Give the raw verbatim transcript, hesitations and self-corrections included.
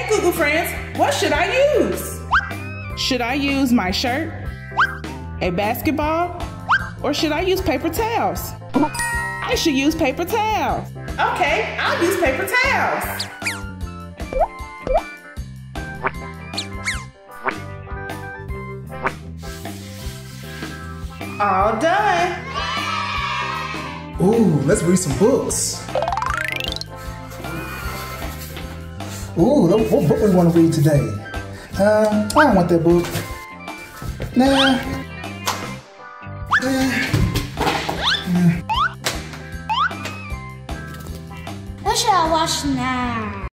Okay, Goo Goo friends, what should I use? Should I use my shirt, a basketball, or should I use paper towels? I should use paper towels. Okay, I'll use paper towels. All done. Ooh, let's read some books. Ooh, what book we want to read today? Uh, I don't want that book. Nah. Nah. What should I watch now?